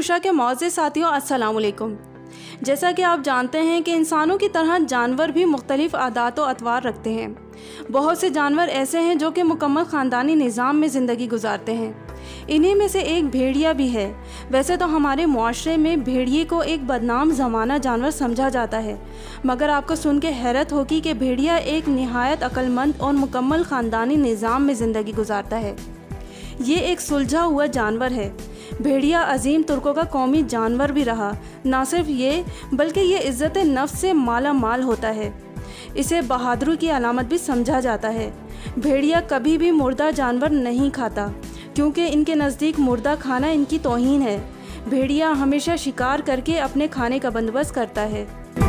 बुशरा के मौज़िज़ साथियों, अस्सलाम वालेकुम। जैसा कि आप जानते हैं कि इंसानों की तरह जानवर भी मुख्तलिफ़ आदात व अतवार रखते हैं। बहुत से जानवर ऐसे हैं जो कि मुकम्मल ख़ानदानी निज़ाम में ज़िंदगी गुजारते हैं। इन्हीं में से एक भेड़िया भी है। वैसे तो हमारे मुआशरे में भेड़िए को एक बदनाम ज़माना जानवर समझा जाता है, मगर आपको सुन के हैरत होगी कि भेड़िया एक निहायत अक्लमंद और मुकम्मल ख़ानदानी निज़ाम में ज़िंदगी गुजारता है। ये एक सुलझा हुआ जानवर है। भेड़िया अजीम तुर्कों का कौमी जानवर भी रहा। ना सिर्फ ये, बल्कि ये इज़्ज़त नफ्स से माला माल होता है। इसे बहादुरी की अलामत भी समझा जाता है। भेड़िया कभी भी मुर्दा जानवर नहीं खाता, क्योंकि इनके नज़दीक मुर्दा खाना इनकी तौहीन है। भेड़िया हमेशा शिकार करके अपने खाने का बंदोबस्त करता है।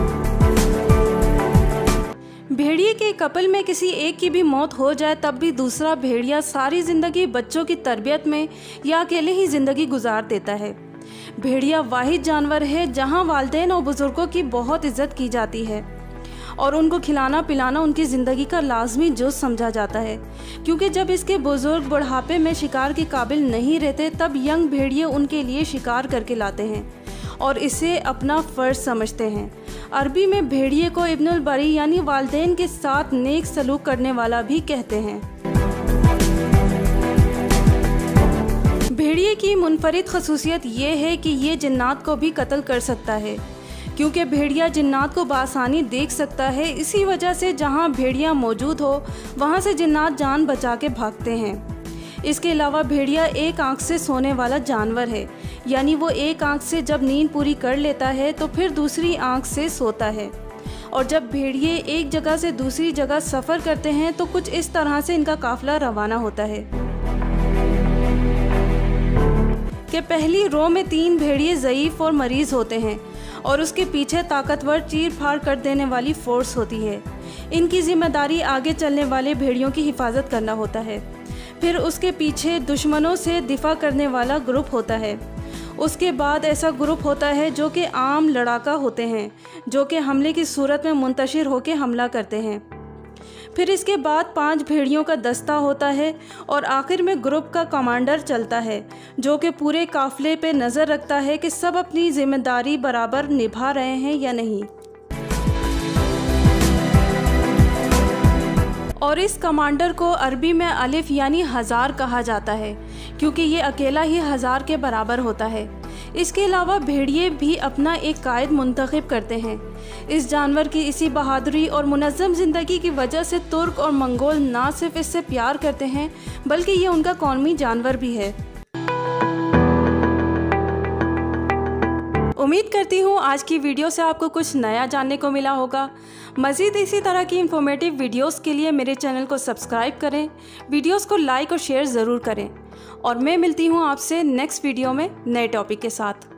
भेड़िए के कपल में किसी एक की भी मौत हो जाए तब भी दूसरा भेड़िया सारी ज़िंदगी बच्चों की तरबियत में या अकेले ही ज़िंदगी गुजार देता है। भेड़िया वाहिद जानवर है जहां वालिदैन और बुज़ुर्गों की बहुत इज़्ज़त की जाती है और उनको खिलाना पिलाना उनकी ज़िंदगी का लाजमी जुज़ समझा जाता है, क्योंकि जब इसके बुज़ुर्ग बुढ़ापे में शिकार के काबिल नहीं रहते तब यंग भेड़िए उनके लिए शिकार करके लाते हैं और इसे अपना फ़र्ज समझते हैं। अरबी में भेड़िए को इब्नुल बरी यानी वालिदैन के साथ नेक सलूक करने वाला भी कहते हैं। भेड़िए की मुनफरिद खसूसियत ये है कि ये जिन्नात को भी कत्ल कर सकता है, क्योंकि भेड़िया जिन्नात को बआसानी देख सकता है। इसी वजह से जहाँ भेड़िया मौजूद हो वहाँ से जिन्नात जान बचा के भागते हैं। इसके अलावा भेड़िया एक आंख से सोने वाला जानवर है, यानी वो एक आंख से जब नींद पूरी कर लेता है तो फिर दूसरी आंख से सोता है। और जब भेड़िए एक जगह से दूसरी जगह सफ़र करते हैं तो कुछ इस तरह से इनका काफ़िला रवाना होता है कि पहली रो में 3 भेड़िए ज़ईफ़ और मरीज़ होते हैं और उसके पीछे ताकतवर चीर फाड़ कर देने वाली फ़ोर्स होती है। इनकी ज़िम्मेदारी आगे चलने वाले भेड़ियों की हिफाजत करना होता है। फिर उसके पीछे दुश्मनों से दिफा करने वाला ग्रुप होता है। उसके बाद ऐसा ग्रुप होता है जो कि आम लड़ाका होते हैं, जो कि हमले की सूरत में मुंतशिर होकर हमला करते हैं। फिर इसके बाद 5 भेड़ियों का दस्ता होता है और आखिर में ग्रुप का कमांडर चलता है, जो कि पूरे काफ़िले पे नज़र रखता है कि सब अपनी ज़िम्मेदारी बराबर निभा रहे हैं या नहीं। और इस कमांडर को अरबी में अलिफ यानी हज़ार कहा जाता है, क्योंकि ये अकेला ही 1000 के बराबर होता है। इसके अलावा भेड़िए भी अपना एक कायद मुंतखब करते हैं। इस जानवर की इसी बहादुरी और मुनज़्ज़म ज़िंदगी की वजह से तुर्क और मंगोल ना सिर्फ इससे प्यार करते हैं, बल्कि ये उनका कौमी जानवर भी है। उम्मीद करती हूँ आज की वीडियो से आपको कुछ नया जानने को मिला होगा। मज़ीद इसी तरह की इंफॉर्मेटिव वीडियोस के लिए मेरे चैनल को सब्सक्राइब करें, वीडियोस को लाइक और शेयर ज़रूर करें और मैं मिलती हूँ आपसे नेक्स्ट वीडियो में नए टॉपिक के साथ।